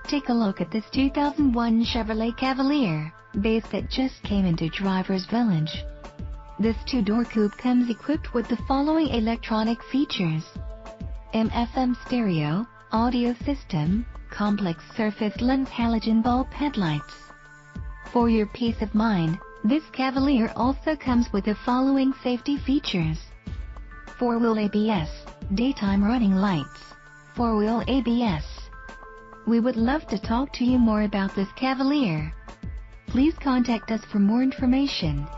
Take a look at this 2001 Chevrolet Cavalier, base that just came into driver's village. This two-door coupe comes equipped with the following electronic features: AM/FM stereo, audio system, complex surface lens halogen bulb headlights. For your peace of mind, this Cavalier also comes with the following safety features: 4-wheel ABS, daytime running lights, 4-wheel ABS. We would love to talk to you more about this Cavalier. Please contact us for more information.